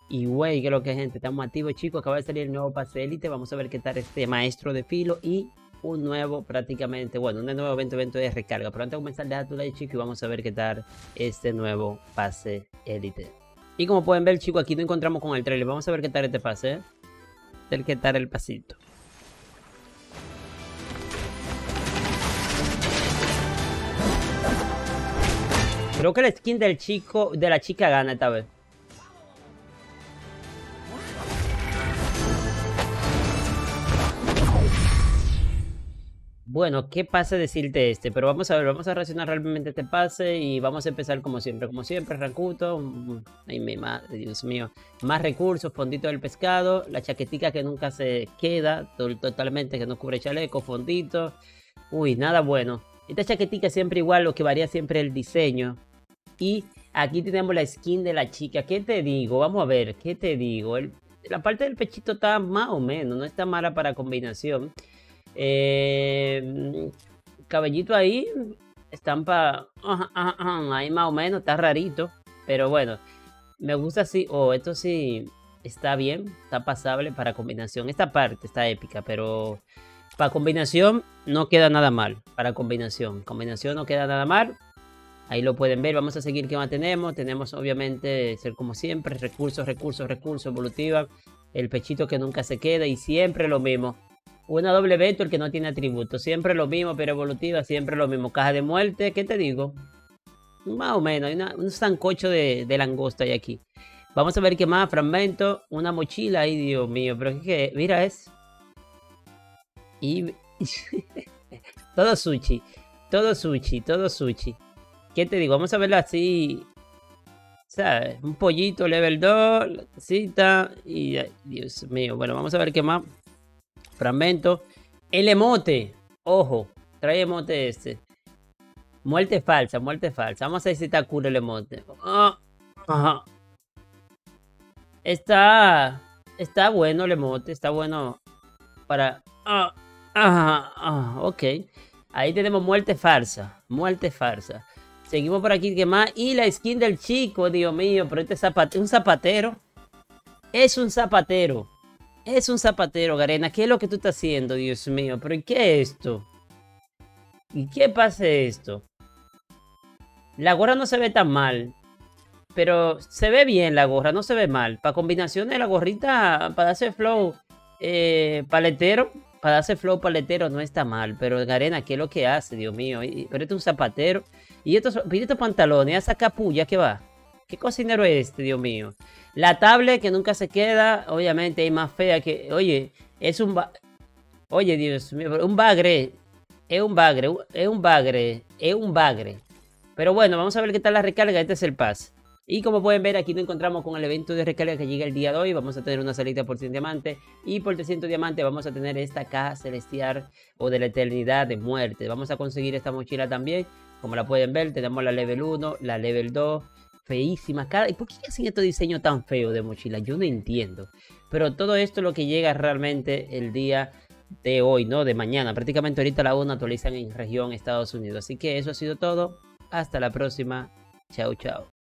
Y güey, que lo que gente, estamos activos chicos, acaba de salir el nuevo pase élite, vamos a ver qué tal este maestro de filo y un nuevo prácticamente, bueno, un nuevo evento de recarga. Pero antes de comenzar, deja tu like chicos y vamos a ver qué tal este nuevo pase élite. Y como pueden ver chicos, aquí nos encontramos con el trailer, vamos a ver qué tal este pase, qué tal el pasito. Creo que la skin del chico, de la chica gana esta vez. Bueno, ¿qué pase decirte este? Pero vamos a ver, vamos a reaccionar realmente a este pase y vamos a empezar como siempre, Rakuto. Ay, mi madre, Dios mío. Más recursos, fondito del pescado, la chaquetica que nunca se queda totalmente, que no cubre chaleco, fondito. Uy, nada bueno. Esta chaquetica siempre igual, lo que varía siempre el diseño. Y aquí tenemos la skin de la chica. ¿Qué te digo? Vamos a ver, ¿qué te digo? La parte del pechito está más o menos, no está mala para combinación. Cabellito ahí, estampa ahí más o menos, está rarito, pero bueno, me gusta así, esto sí está bien, está pasable para combinación. Esta parte está épica, pero para combinación no queda nada mal. Para combinación no queda nada mal. Ahí lo pueden ver, vamos a seguir qué más tenemos. Tenemos obviamente, ser como siempre, recursos, evolutiva. El pechito que nunca se queda y siempre lo mismo. Una doble Vector que no tiene atributos. Siempre lo mismo, pero evolutiva, siempre lo mismo. Caja de muerte, ¿qué te digo? Más o menos, hay un sancocho de langosta hay aquí. Vamos a ver qué más. Fragmento, una mochila. Ay, Dios mío, pero ¿qué? Mira, es. Y. Todo sushi. Todo sushi. ¿Qué te digo? Vamos a verlo así. ¿Sabes? Un pollito level 2. Cita. Y. Ay, Dios mío. Bueno, vamos a ver qué más. Fragmento. El emote. Ojo. Trae emote este. Muerte falsa. Vamos a ver si está cool el emote. Está bueno el emote. Está bueno para... ok. Ahí tenemos muerte falsa. Seguimos por aquí, ¿qué más? Y la skin del chico, Dios mío. Pero este zapatero, un zapatero. Es un zapatero, Garena. ¿Qué es lo que tú estás haciendo, Dios mío? ¿Pero qué es esto? ¿Y qué pasa esto? La gorra no se ve tan mal. Pero se ve bien la gorra, no se ve mal. Para combinación de la gorrita, para hacer flow paletero. Para hacer flow paletero no está mal. Pero Garena, ¿qué es lo que hace, Dios mío? Pero este es un zapatero. Y estos pantalones, esa capulla que va. ¿Qué cocinero es este, Dios mío? La tablet que nunca se queda, obviamente, es más fea que... Oye, es un... Oye, Dios mío, un bagre. Es un bagre. Pero bueno, vamos a ver qué tal la recarga. Este es el pass. Y como pueden ver, aquí nos encontramos con el evento de recarga que llega el día de hoy. Vamos a tener una salida por 100 diamantes. Y por 300 diamantes vamos a tener esta caja celestial o de la eternidad de muerte. Vamos a conseguir esta mochila también. Como la pueden ver, tenemos la level 1, la level 2. Feísima. ¿Y por qué hacen estos diseños tan feos de mochila? Yo no entiendo. Pero todo esto es lo que llega realmente el día de hoy, ¿no? De mañana. Prácticamente ahorita a la 1 actualizan en región Estados Unidos. Así que eso ha sido todo. Hasta la próxima. Chao, chao.